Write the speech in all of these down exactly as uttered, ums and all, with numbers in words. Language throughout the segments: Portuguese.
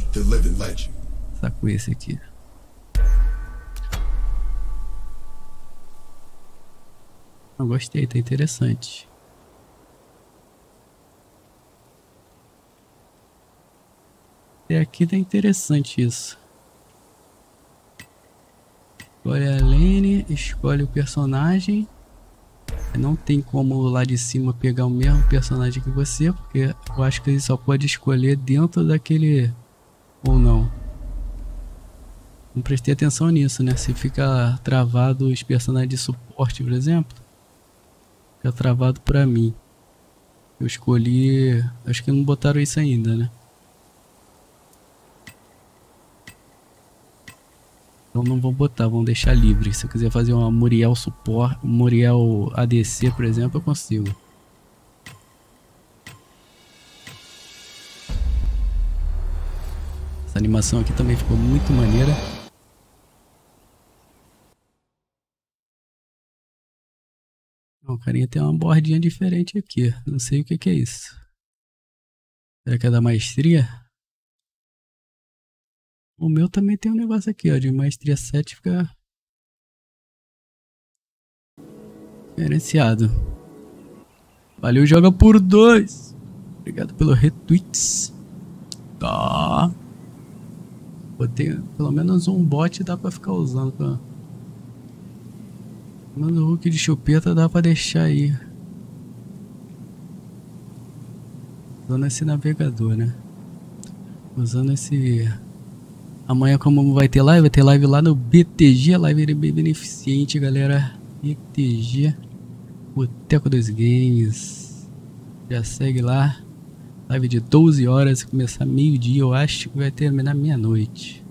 The living legend. Sacou esse aqui. Eu gostei, tá interessante. Até aqui tá interessante isso. Escolhe a Lane, escolhe o personagem. Não tem como lá de cima pegar o mesmo personagem que você, porque eu acho que ele só pode escolher dentro daquele ou não. Não prestei atenção nisso, né? Se fica travado os personagens de suporte, por exemplo, fica travado pra mim. Eu escolhi... Acho que não botaram isso ainda, né? Então não vão botar, vão deixar livre. Se eu quiser fazer uma Muriel suporte, Muriel A D C, por exemplo, eu consigo. Essa animação aqui também ficou muito maneira. O carinha tem uma bordinha diferente aqui. Não sei o que, que é isso. Será que é da maestria? O meu também tem um negócio aqui, ó, de maestria sete fica diferenciado. Valeu, joga por dois. Obrigado pelo retweets. Tá. Botei pelo menos um bot, dá pra ficar usando. Pra... Pelo menos o hook de chupeta dá pra deixar aí. Usando esse navegador, né? Usando esse... Amanhã, como vai ter live, vai ter live lá no B T G, a live é bem beneficente, galera. B T G, Boteco dos Games. Já segue lá. Live de doze horas, começar meio-dia, eu acho que vai terminar meia-noite.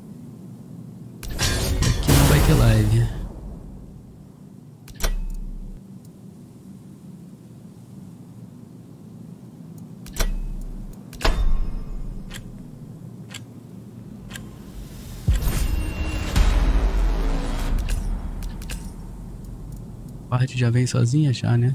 Aqui não vai ter live. A parte já vem sozinha já, né?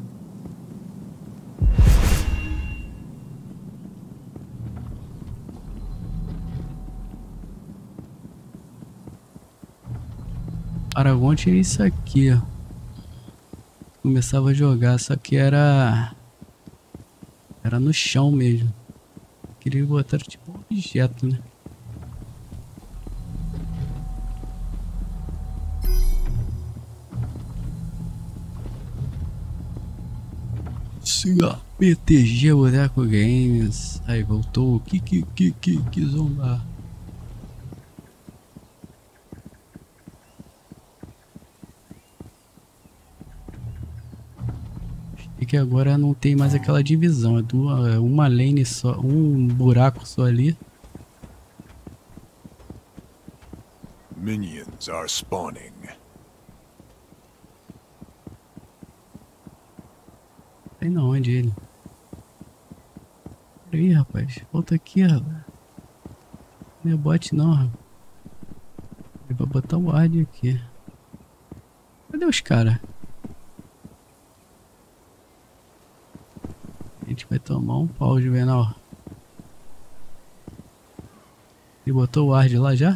Paragon tinha isso aqui, ó. Começava a jogar, só que era... Era no chão mesmo. Queria botar tipo um objeto, né? B T G Boteco Games. Aí voltou. Que que que que que zombar. E que agora não tem mais aquela divisão. É duas, uma lane só, um buraco só ali. Minions are spawning. Sei não onde ele. Peraí, rapaz. Volta aqui, rapaz. Não é bot não, rapaz. Ele vai botar o ward aqui. Cadê os caras? A gente vai tomar um pau, Juvenal. Ele botou o ward lá já?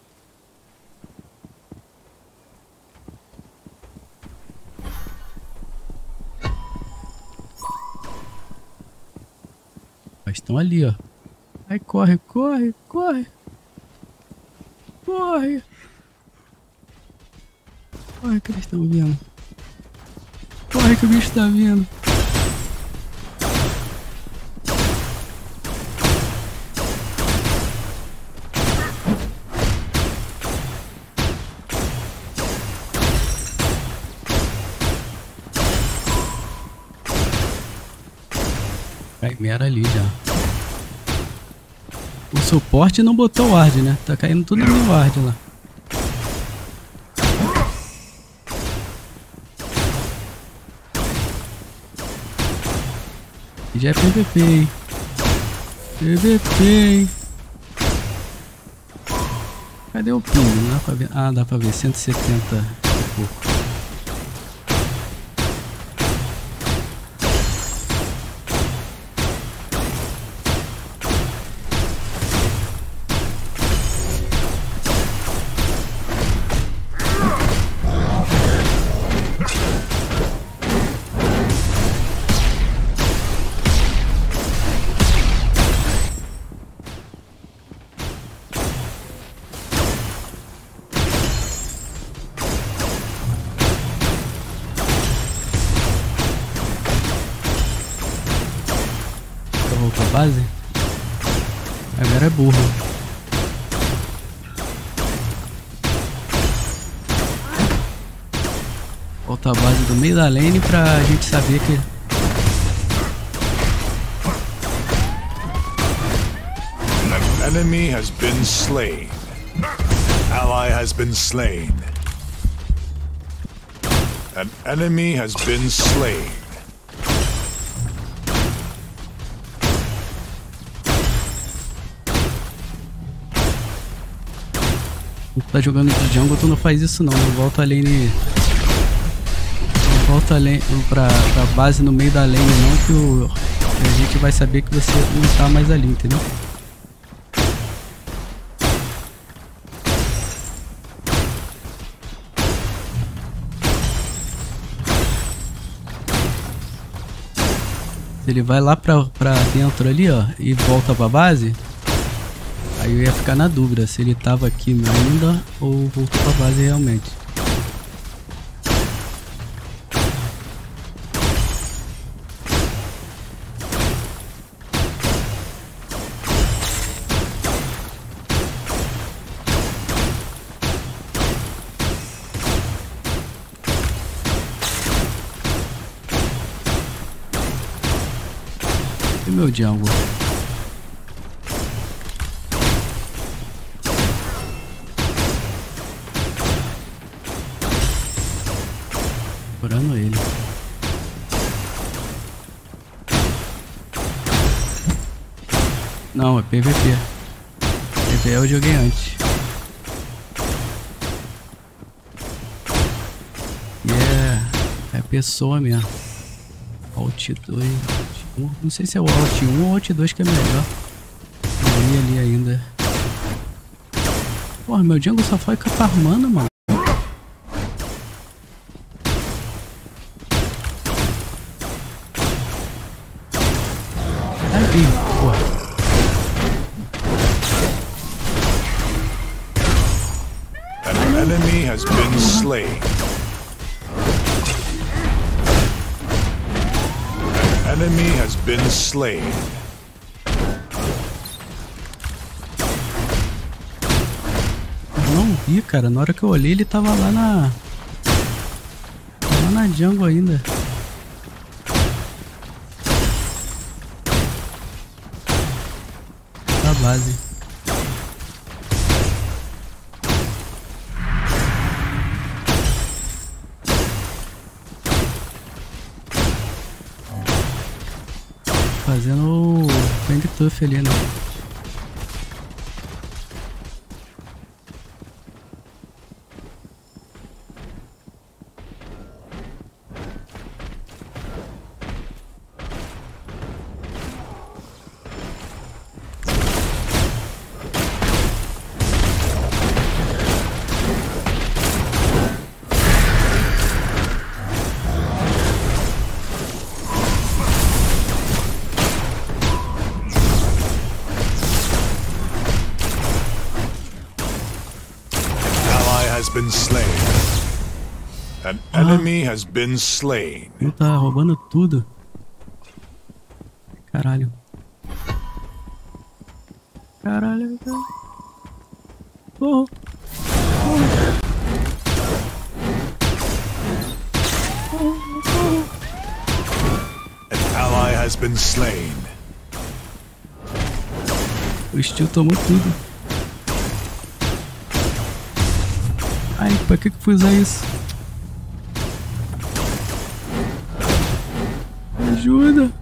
Estão ali, ó. Aí corre, corre, corre. Corre. Corre que eles estão vindo. Corre que o bicho tá vindo. Primeira ali já. O suporte não botou o ward, né? Tá caindo tudo no ward lá. E já é P V P, hein? P V P, hein? Cadê o ping? Não dá pra ver. Ah, dá pra ver. cento e setenta e pouco. A galera é burra. Volta a base do meio da lane pra gente saber que... An enemy has been slain. Ally has been slain. An enemy has been slain. Tu tá jogando de jungle, tu não faz isso não. Não volta a lane. Não volta a lane pra, pra base no meio da lane não, que, o, que a gente vai saber que você não tá mais ali, entendeu? Se ele vai lá pra, pra dentro ali, ó, e volta pra base, aí eu ia ficar na dúvida se ele tava aqui ainda ou voltou pra base realmente. E meu jungle? Procurando ele. Não, é P V P. P V P eu joguei antes. E yeah, é, é pessoa mesmo. Alt dois. Não sei se é o Alt um ou Alt dois que é melhor. Ali, ali ainda. Porra, meu jungle só fica farmando, mano. Aí, porra. An enemy has been slain. Enemy has been slain. Eu não vi, cara. Na hora que eu olhei, ele tava lá na... Tava lá na jungle ainda. Na base. Fazendo o Fang Tuff ali, né? Has been slain. An enemy has been slain. Ele tá roubando tudo. Caralho. Caralho. Oh. An ally has been slain. O Steel tomou tudo. Ai, pra que que fui usar isso? Me ajuda.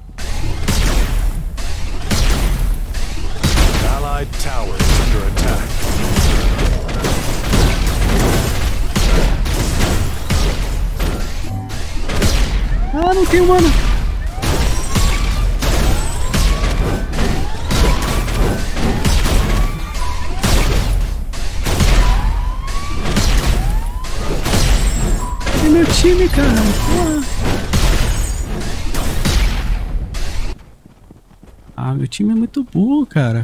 Allied tower is under attack. Ah, não tem mana. Cadê meu time, cara? Porra. Ah, meu time é muito burro, cara.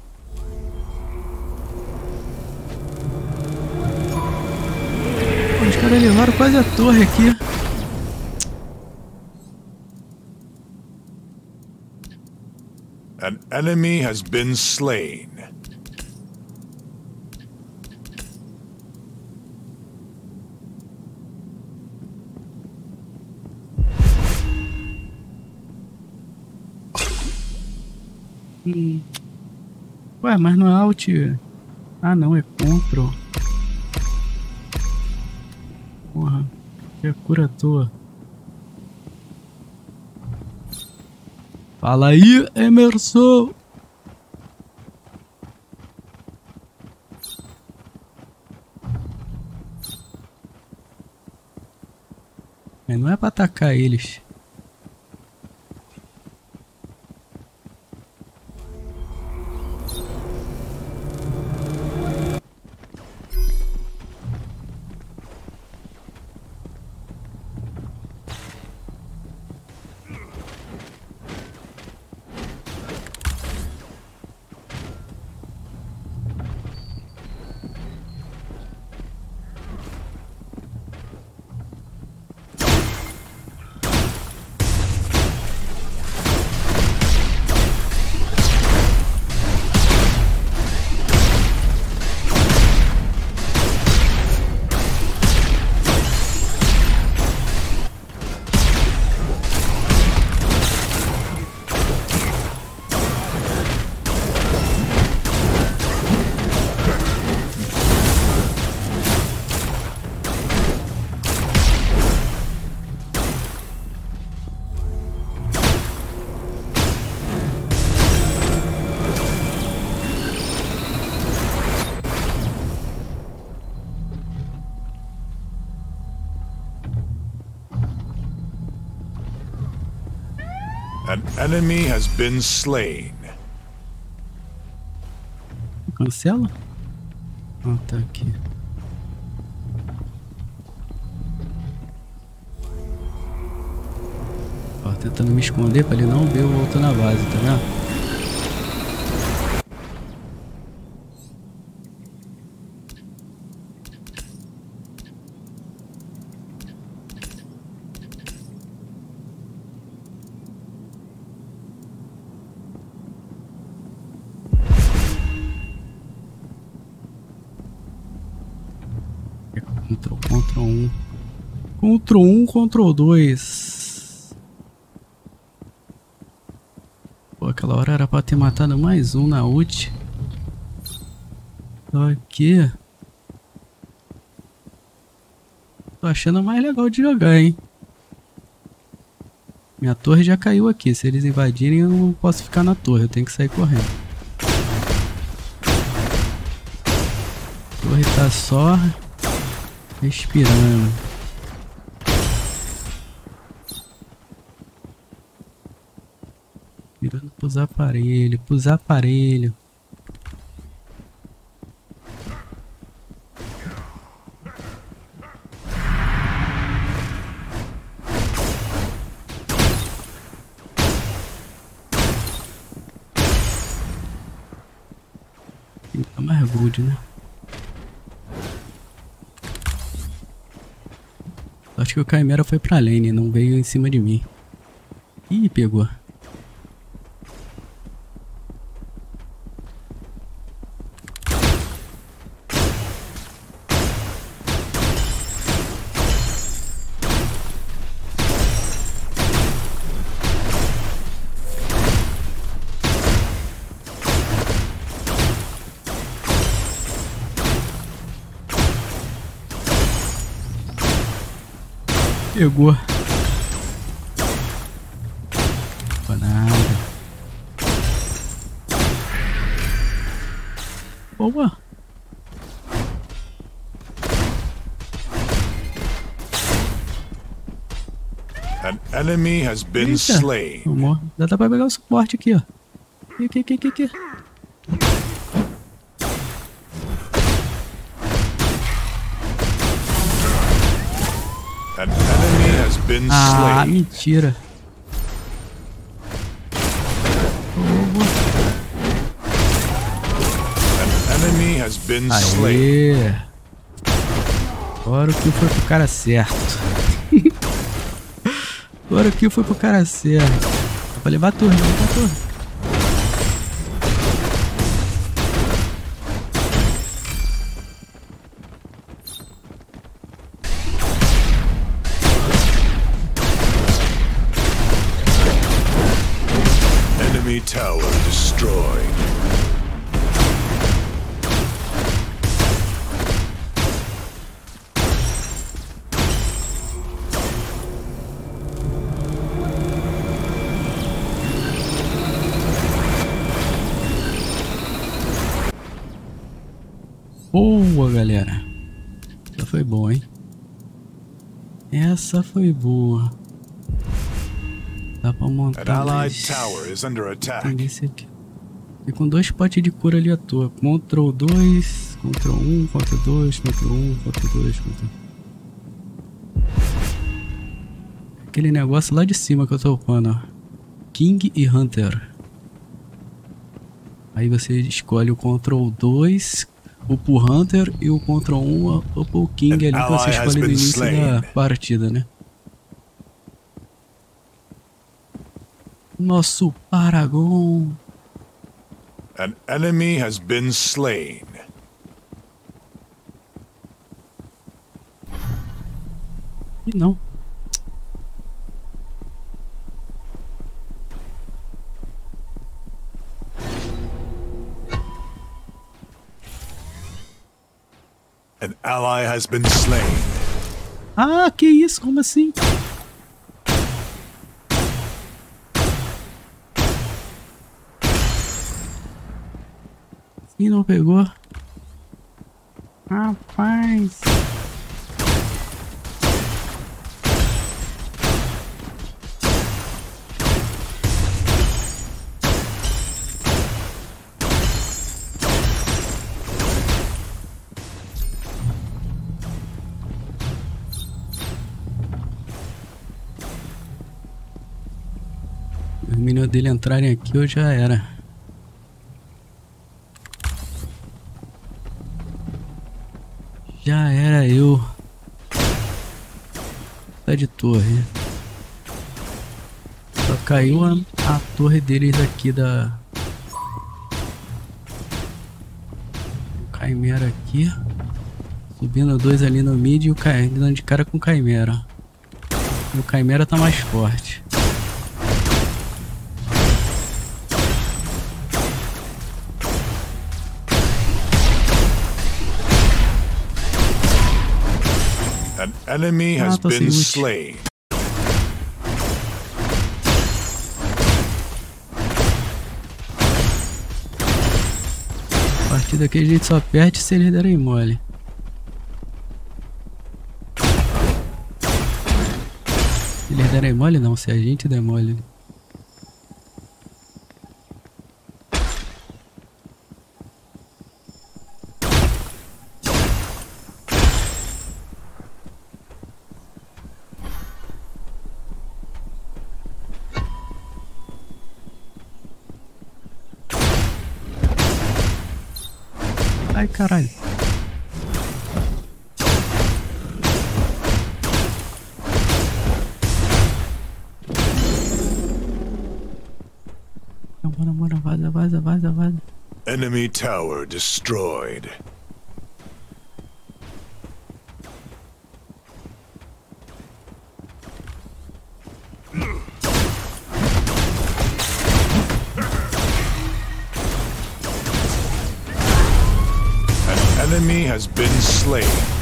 Pô, os caras levaram quase a torre aqui. An enemy has been slain. Hum. Ué, mas não é Alt. Ah, não, é Ctrl. Porra, que cura à toa. Fala aí, Emerson! Mas não é pra atacar eles. An enemy has been slain. Cancela? Ah, tá aqui. Ó, tentando me esconder pra ele não ver o outro na base, tá vendo? Ctrl, Ctrl um. Ctrl um, Ctrl dois. Pô, aquela hora era pra ter matado mais um na ult. Só que... tô achando mais legal de jogar, hein? Minha torre já caiu aqui. Se eles invadirem, eu não posso ficar na torre. Eu tenho que sair correndo. A torre tá só... respirando. Virando pros aparelhos, pros aparelhos. Tem que dar mais good, né? Acho que o Chimera foi pra lane, não veio em cima de mim. Ih, pegou. Pegou. Não nada. Boa. An enemy has been Eita, slain. tomou. Dá pra pegar o suporte aqui, ó. Aqui, aqui, aqui, aqui. An enemy has been Ah, slain. mentira. An enemy has been slain. Aê. Agora o kill foi pro cara certo. Agora o kill foi pro cara certo. Dá pra levar a torre, dá pra levar a torre. Boa, galera. Essa foi boa, hein? Essa foi boa. Dá pra montar mais... Tem esse aqui. E com dois potes de cura ali à toa. Control dois, Control um, Control dois, Control um, Control dois, Control... Aquele negócio lá de cima que eu tô upando, ó. King e Hunter. Aí você escolhe o Control dois, upa o Hunter, e o Control um upa o King ali que você escolhe no início da partida, né? Nosso Paragon. An enemy has been slain. E não. An ally has been slain. Ah, que isso? Como assim? E não pegou? Rapaz. Os meninos dele entrarem aqui, eu já era. Já era eu. Tá de torre. Só caiu a, a torre deles aqui da... Caimera aqui. Subindo dois ali no mid e o Caimera dando de cara com o Caimera. E o Caimera tá mais forte. An enemy has ah, been slain. A partir daqui a gente só perde se eles derem mole. Se eles derem mole não, se a gente der mole. Ai, caralho. Bora, bora, vaza, vaza, vaza, vaza. Enemy tower destroyed. Enemy has been slain.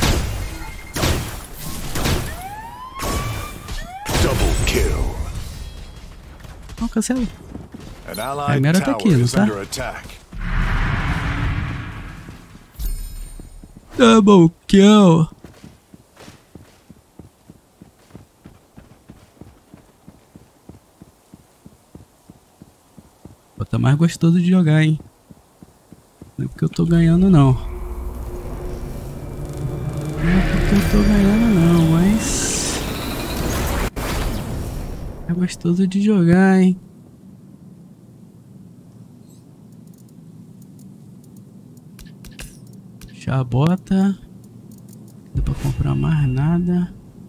Double kill. Não, cancela. An allied Caimera tá tower aqui, não is tá? under attack. Double kill. Pô, tá mais gostoso de jogar, hein? Não é porque eu tô ganhando não. Não é porque eu tô ganhando não, mas... é gostoso de jogar, hein? Já bota. Não dá pra comprar mais nada.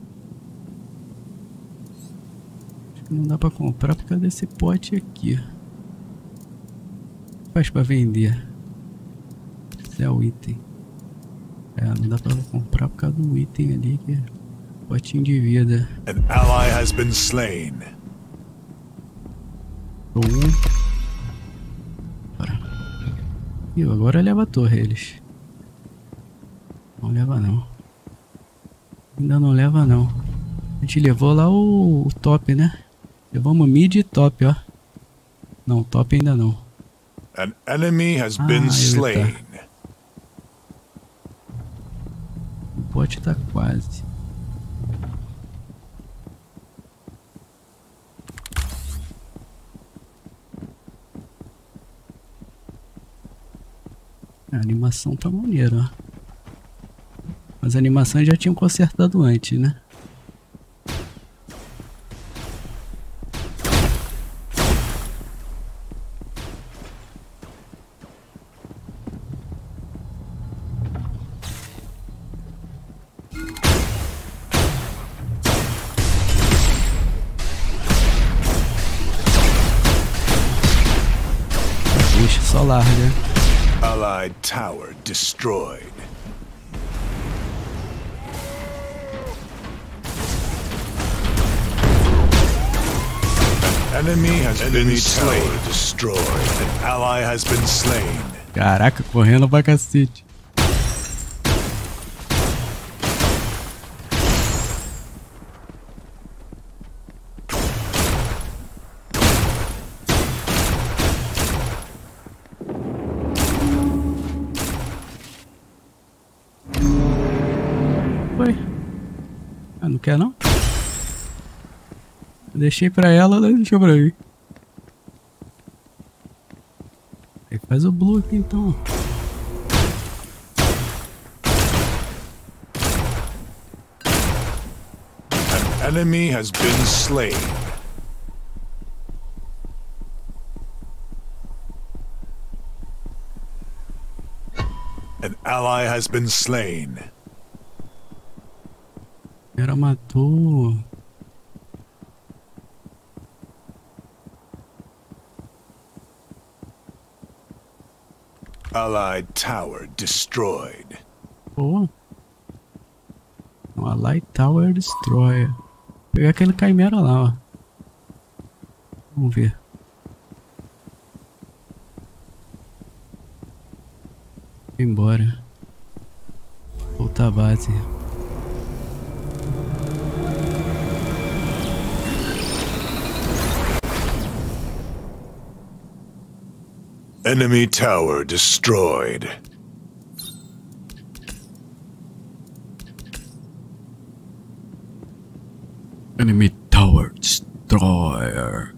Acho que não dá pra comprar por causa desse pote aqui. Faz pra vender. Esse é o item. É, não dá pra comprar por causa do item ali que é potinho de vida. An ally has been slain. Um. Bora. E agora leva a torre eles. Não leva não. Ainda não leva não. A gente levou lá o, o top, né? Levamos mid e top, ó. Não, top ainda não. An enemy has Ah, been ele slain. tá. bot tá quase. A animação tá maneira, ó. As animações já tinham consertado antes, né? Deixa só larga. Allied tower destroyed. An enemy has enemy been slain. Destroyed. An ally has been slain. Caraca, correndo pra cacete. Foi. Ah, não quer não? Eu deixei pra ela, ela deixou pra mim. Aí faz o blue aqui então. An enemy has been slain. An ally has been slain. Ela matou. Allied tower destroyed. Pô. Uma Light Tower Destroyer. Vou pegar aquele Chimera lá, ó. Vamos ver. Vou embora. Voltar à base. Enemy tower destroyed. Enemy Tower Destroyer.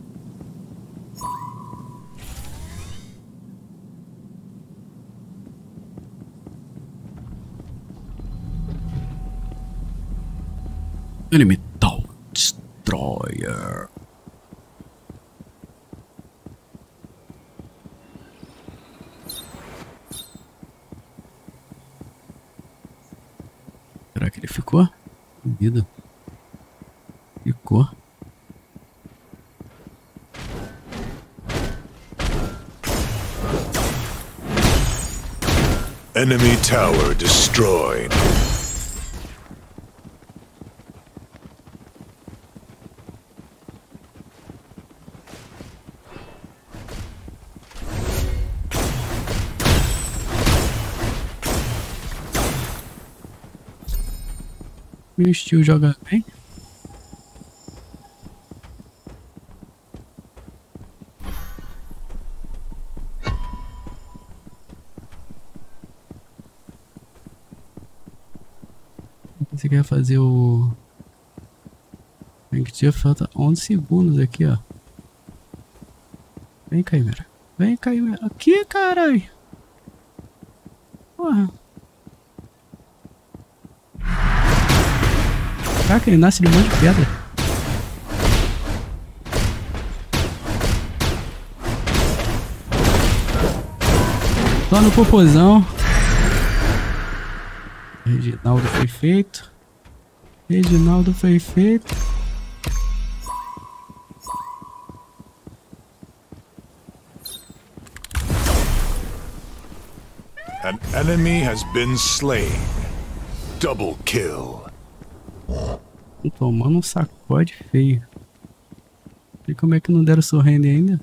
Enemy Tower Destroyer. Será que ele ficou? Duvido. Ficou. Enemy tower destroyed. Meu estilo joga bem. Você quer fazer o... Tem que tinha falta onze segundos aqui, ó. Vem, Chimera. Vem, Chimera. Aqui, caralho. Porra. Caraca, ele nasce de um monte de pedra. Só no popozão. Reginaldo foi feito. Reginaldo foi feito. An enemy has been slain. Double kill. Tô tomando um sacode feio. E como é que não deram sorrendo ainda?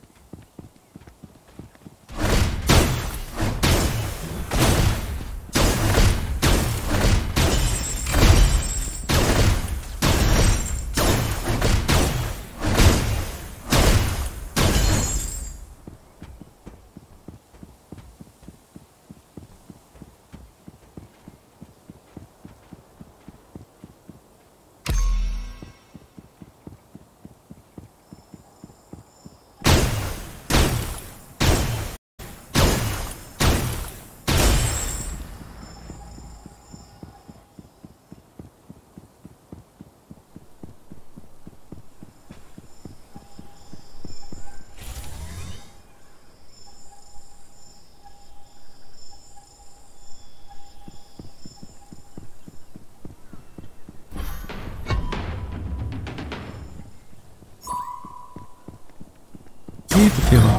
Eita, ferrou.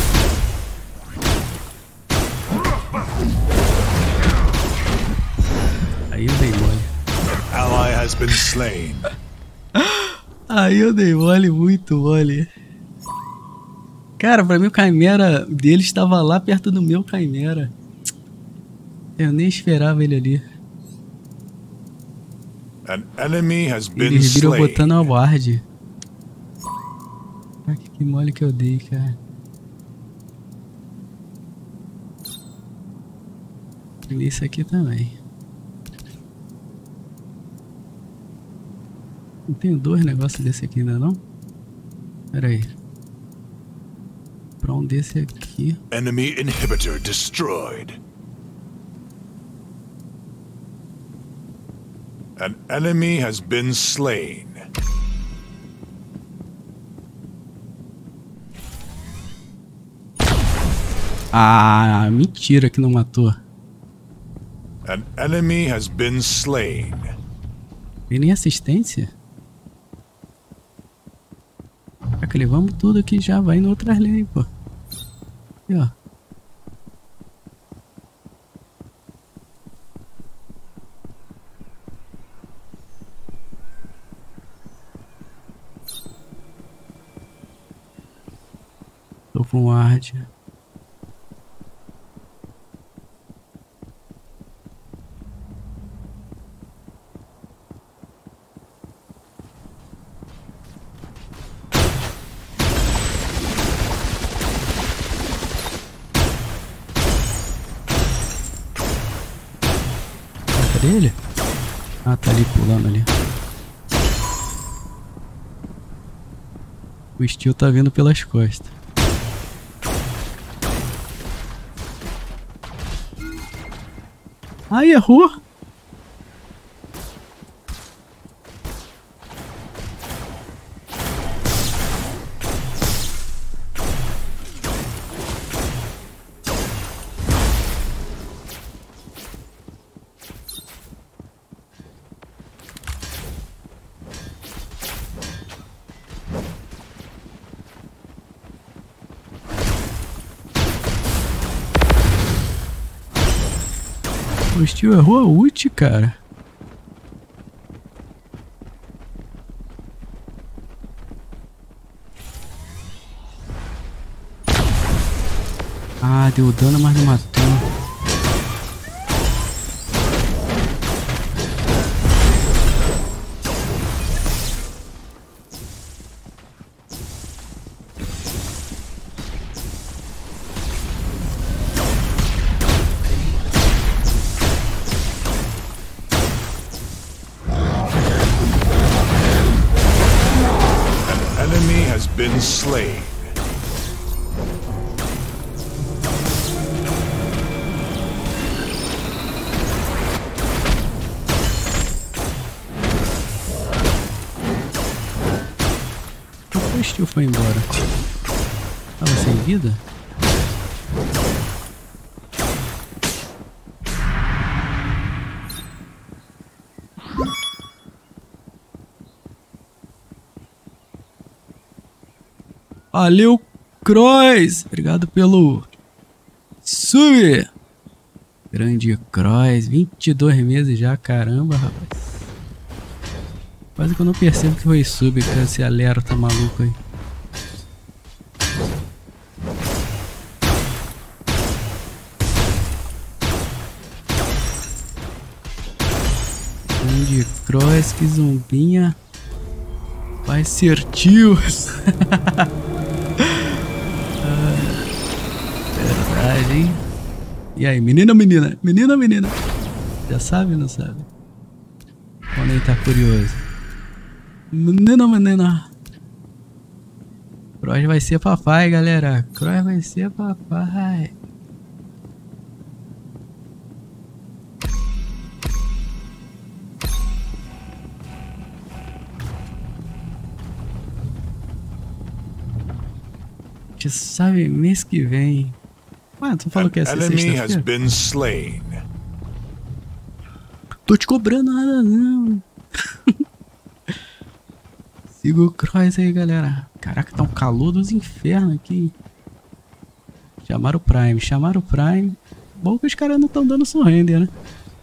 Aí eu dei mole. Ally has been slain. Aí eu dei mole, muito mole. Cara, pra mim o Chimera dele estava lá perto do meu Chimera. Eu nem esperava ele ali. An enemy has been Eles viram slain. botando a ward. Ah, que mole que eu dei, cara. E isso aqui também. Não tenho dois negócios desse aqui ainda não? Pera aí. Pra um desse aqui. Enemy inhibitor destroyed. An enemy has been slain. Ah, mentira que não matou. An enemy has been slain. Tem nem assistência? Caraca, levamos tudo aqui já, vai em outras lanes, pô. Aqui, ó. Tô com ward. Cadê ele? Ah, tá ali pulando ali. O Steel tá vindo pelas costas. Ai, errou! O Steel errou a ult, cara. Ah, deu dano, mas não matou. Been slain. Por que o Steel foi embora? Tava sem vida? Valeu, Cross! Obrigado pelo sub! Grande Cross, vinte e dois meses já, caramba, rapaz. Quase que eu não percebo que foi sub, cara, esse alerta tá maluco aí. Grande Cross, que zumbinha. Vai ser tio. Verdade, hein? E aí, menina ou menina? Menina ou menina? Já sabe ou não sabe? Quando ele tá curioso. Menina ou menina? Cross vai ser papai, galera. Cross vai ser papai. A gente sabe mês que vem. Ué, tu falou que é sexta-feira? Tô te cobrando nada não. Siga o Cross aí, galera. Caraca, tá um calor dos infernos aqui. Chamaram o Prime, chamaram o Prime. Bom que os caras não estão dando surrender, né?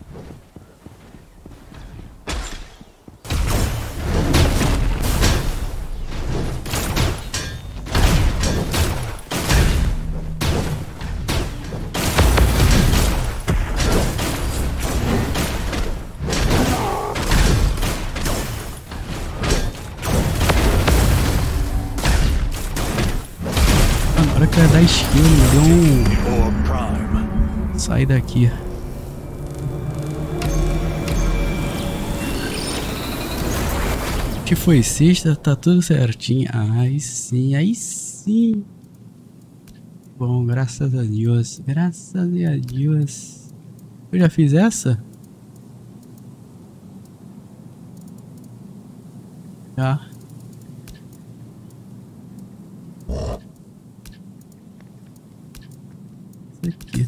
Na hora que eu ia dar skill, me deu um... Sai daqui. Que foi sexta, tá tudo certinho. Aí sim, aí sim. Bom, graças a Deus. Graças a Deus. Eu já fiz essa? Já. Isso aqui.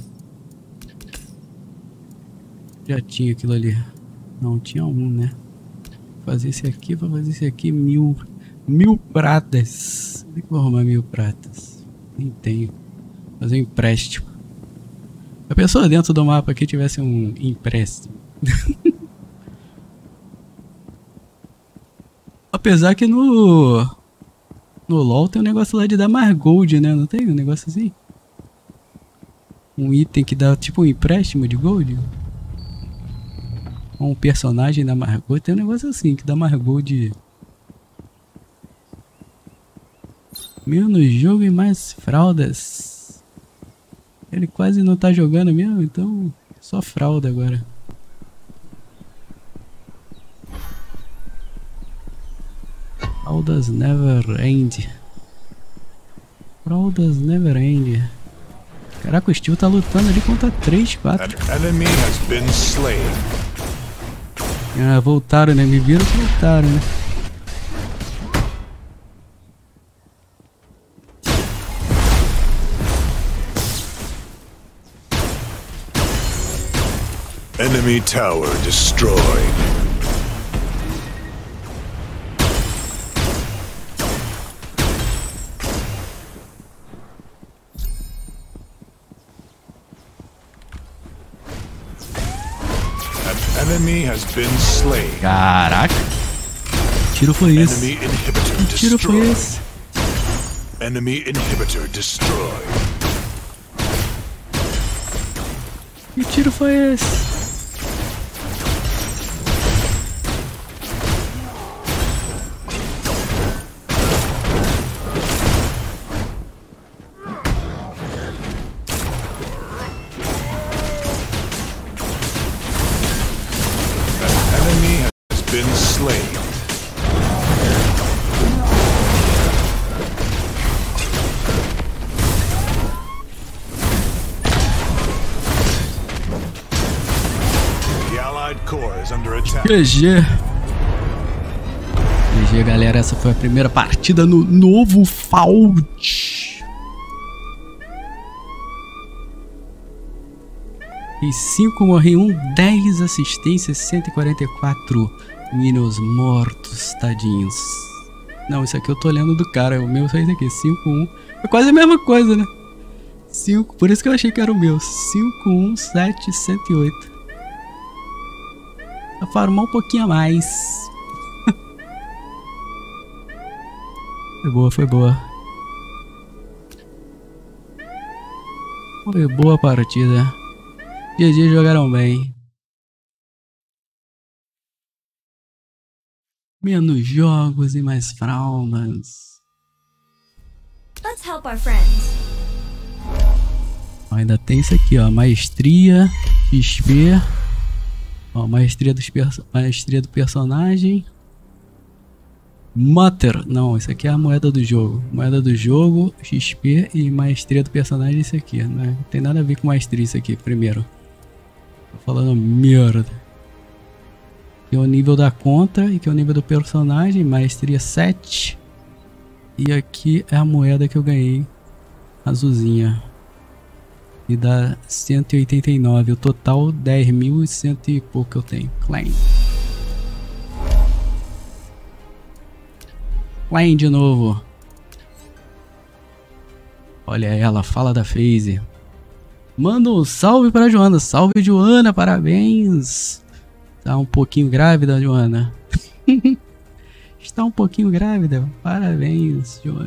Já tinha aquilo ali. Não, tinha um, né? Vou fazer esse aqui, vou fazer esse aqui. Mil. Mil pratas. Como é que eu vou arrumar mil pratas? Nem tenho. Vou fazer um empréstimo. A pessoa dentro do mapa aqui tivesse um empréstimo. Apesar que no. No LoL tem um negócio lá de dar mais gold, né? Não tem um negócio assim? Um item que dá tipo um empréstimo de gold? Um personagem da mais gold. Tem um negócio assim que dá mais gold. Menos jogo e mais fraldas. Ele quase não tá jogando mesmo, então só fralda agora. Fraldas never end. Fraldas never end. Caraca, o Steel tá lutando ali contra três, quatro. Ah, voltaram, né? Me viram, voltaram, né? Enemy tower destroyed. An enemy has been slain. Caraca. Que tiro foi esse? Enemy inhibitor Que tiro foi destroyed. esse? Enemy inhibitor destroyed. Que tiro foi esse? Been slain. The Allied core is under attack. G G. G G, galera. Essa foi a primeira partida no novo Fault. E cinco morri, um, dez assistências, cento e quarenta e quatro minions mortos, tadinhos. Não, isso aqui eu tô olhando do cara, o meu foi esse aqui, cinco um. É quase a mesma coisa, né? cinco, por isso que eu achei que era o meu. cinco um sete cento e oito. Pra farmar um pouquinho a mais. Foi boa, foi boa. Foi boa a partida. G G, jogaram bem. Menos jogos e mais fraldas. Let's help our friends. Ainda tem isso aqui, ó. Maestria, X P. Ó, maestria, dos perso maestria do personagem. Matter. Não, isso aqui é a moeda do jogo. Moeda do jogo, X P e maestria do personagem, isso aqui. Né? Não tem nada a ver com maestria isso aqui, primeiro. Tô falando merda. Aqui é o nível da conta e aqui é o nível do personagem. Maestria sete. E aqui é a moeda que eu ganhei. Azulzinha. E dá cento e oitenta e nove. O total dez mil e cento e pouco eu tenho. Claim. Claim de novo. Olha ela, fala da FaZe. Manda um salve pra Joana. Salve, Joana, parabéns. Tá um pouquinho grávida, Joana. Está um pouquinho grávida. Parabéns, Joana.